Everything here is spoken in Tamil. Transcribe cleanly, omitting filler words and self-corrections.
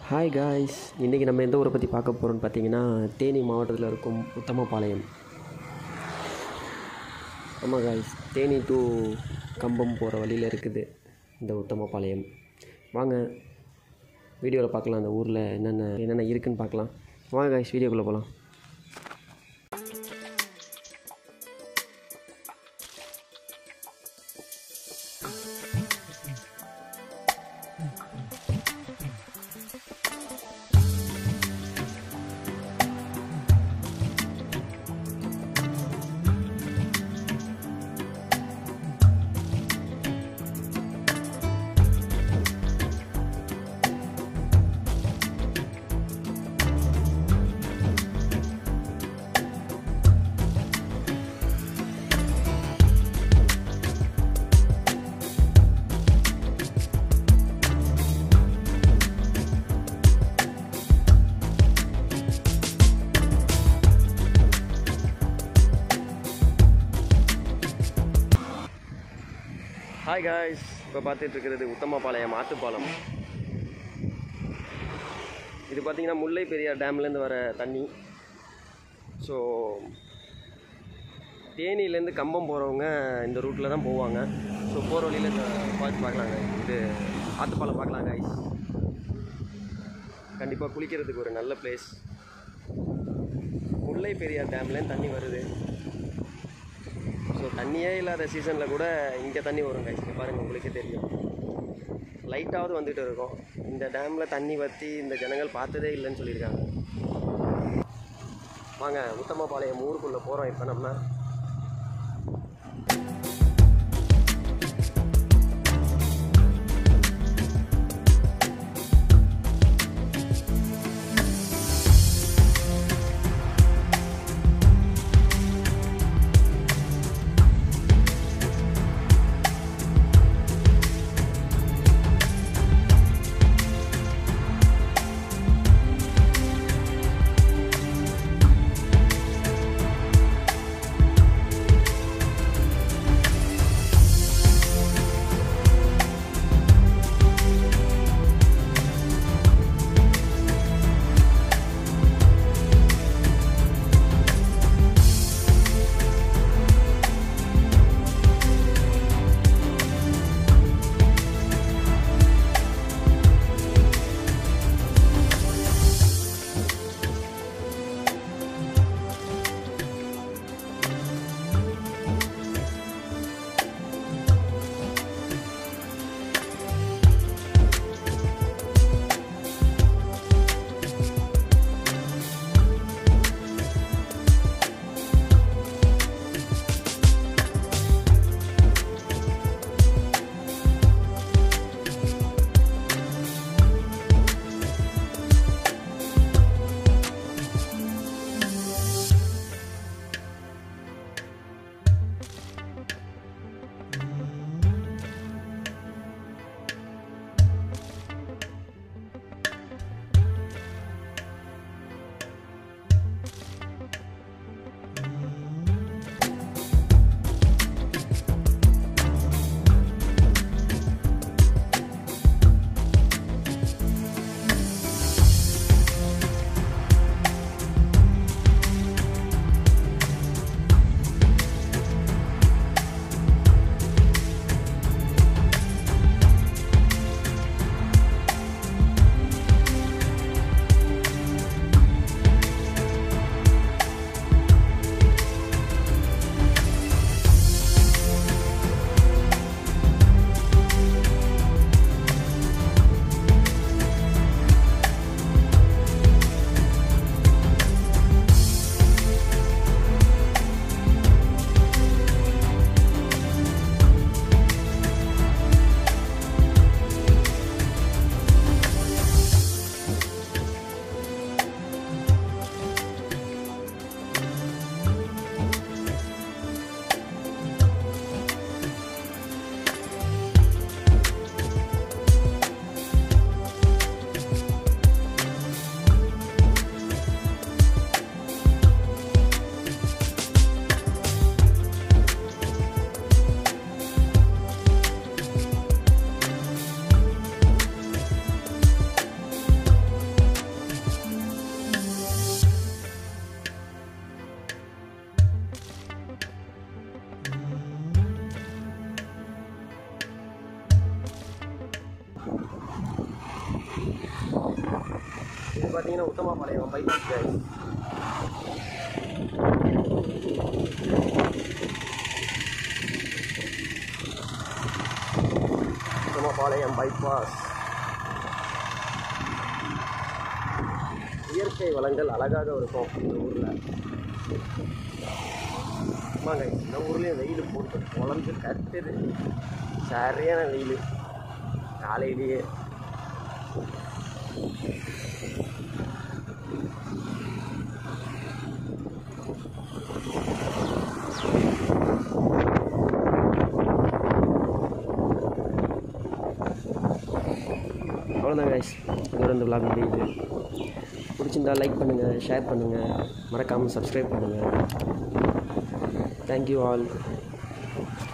ஹாய் காய்ஸ், இன்றைக்கி நம்ம எந்த ஊரை பற்றி பார்க்க போகிறோம்னு பார்த்தீங்கன்னா தேனி மாவட்டத்தில் இருக்கும் உத்தமபாளையம். ஆமாம் காய்ஸ், தேனி டு கம்பம் போகிற வழியில் இருக்குது இந்த உத்தமபாளையம். வாங்க வீடியோவில் பார்க்கலாம், அந்த ஊரில் என்னென்ன இருக்குதுன்னு பார்க்கலாம். வாங்க காய்ஸ், வீடியோக்குள்ளே போகலாம். ஹாய் காய்ஸ், இப்போ பார்த்துட்ருக்கிறது உத்தமபாளையம் ஆற்றுப்பாலம். இது பார்த்திங்கன்னா முல்லை பெரியார் டேம்லேருந்து வர தண்ணி. ஸோ தேனியிலேருந்து கம்பம் போகிறவங்க இந்த ரூட்டில் தான் போவாங்க. ஸோ போகிற வழியில் இந்த பார்க்கலாங்க, இது ஆற்றுப்பாலம் பார்க்கலாம் காய்ஸ். கண்டிப்பாக குளிக்கிறதுக்கு ஒரு நல்ல பிளேஸ். முல்லை பெரியார் டேம்லேருந்து தண்ணி வருது. ஸோ தண்ணியே இல்லாத சீசனில் கூட இங்கே தண்ணி வரும் கைஸ். பாருங்கள், உங்களுக்கே தெரியும். லைட்டாவது வந்துகிட்டு இருக்கும். இந்த டேமில் தண்ணி வற்றி இந்த ஜனங்கள் பார்த்ததே இல்லைன்னு சொல்லியிருக்காங்க. வாங்க உத்தமபாளையம் ஊருக்குள்ளே போகிறோம் இப்போ நம்ம. இது பார்த்தீங்கன்னா Uthamapalayam bypass guys. Uthamapalayam bypass. இயற்கை வளங்கள் அழகாக இருக்கும் இந்த ஊரில். ஆமாங்க, இந்த ஊர்லேயும் வெயில் போட்டு குழம்பு கட்டுது. சரியான வெயில் காலையிலேயே. அவ்வளோதான் கைஸ், இதோட இந்த விளாக் முடியுது. பிடிச்சிருந்தா லைக் பண்ணுங்கள், ஷேர் பண்ணுங்கள், மறக்காமல் சப்ஸ்கிரைப் பண்ணுங்கள். Thank you all.